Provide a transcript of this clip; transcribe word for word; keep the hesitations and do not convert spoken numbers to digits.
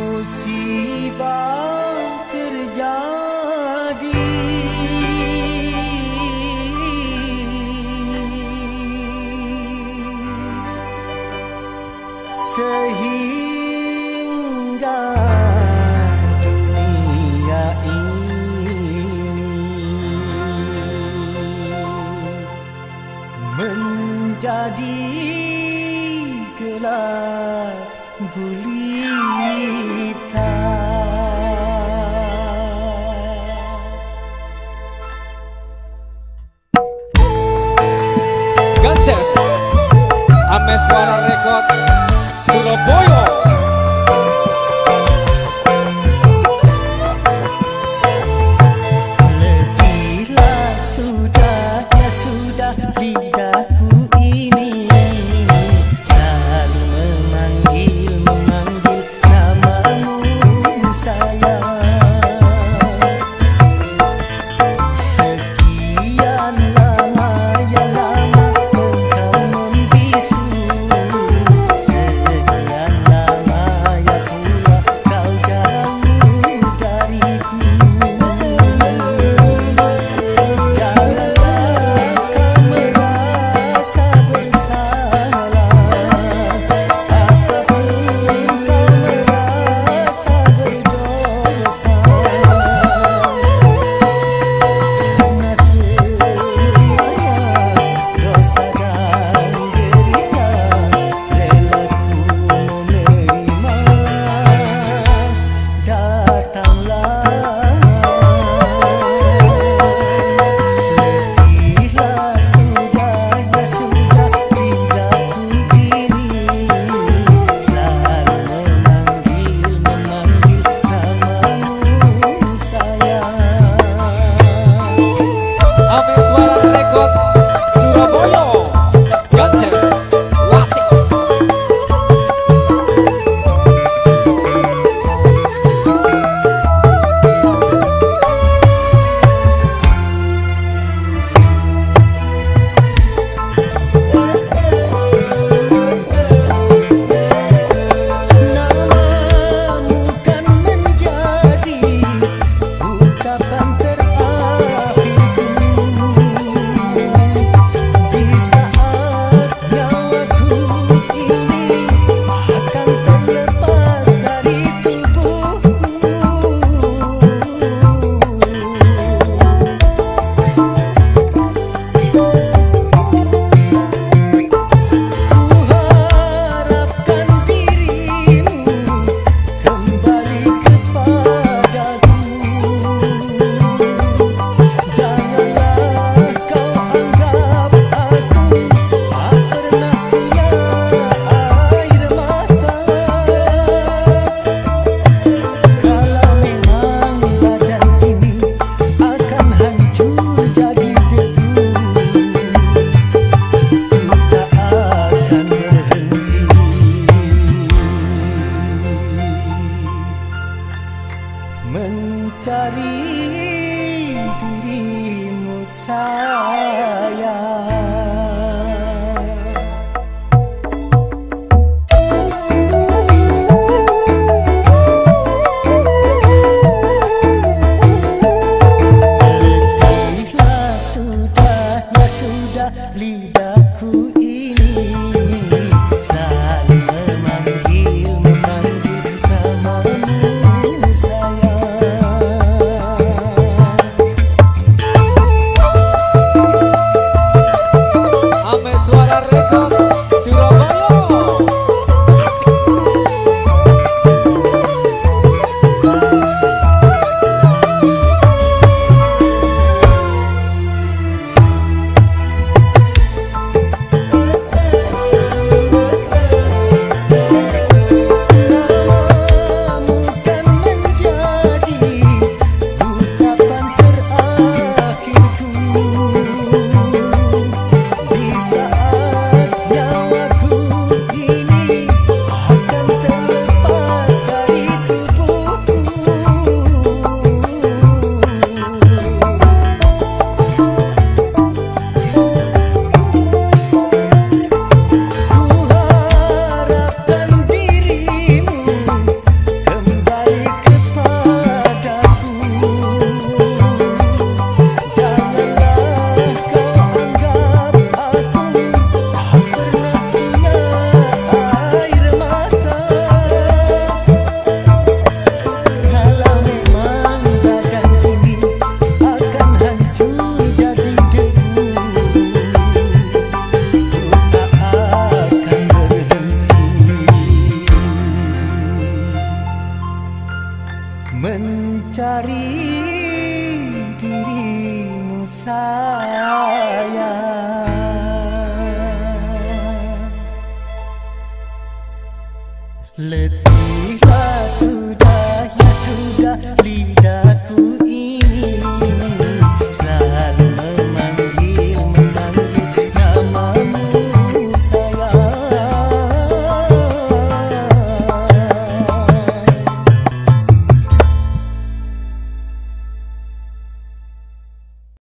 musibah terjadi, sehingga dunia ini menjadi gelap gulita. Ganses Ame Suara Rekod Surabaya. Letihlah sudah, ya sudah lidahku ini selalu memanggil, memanggil namamu sayang. Sekian lama, ya lama engkau membisu, sekian lama ya pula kau jauh dariku. Janganlah kau merasa bersalah, apapun kau merasa berdosa, karena semuanya dosa dan derita relaku menerima. Datanglah, letihlah sudah, ya sudah lidahku ini selalu memanggil, memanggil namamu sayang. Ame Suara Rekod Surabaya. Ganses Wasik. Namamu kan menjadi ucapan terakhirku di saat nyawaku ini akan terlepas dari tubuhku. Kuharapkan dirimu kembali kepadaku. Janganlah kau anggap aku tak pernah punya air mata. Kalau memang badan ini akan hancur jadi debu, ku tak akan berhenti mencari dirimu sayang. Letihlah sudah, ya sudah lidahku ini selalu memanggil, memanggil namamu sayang. mencari dirimu sayang.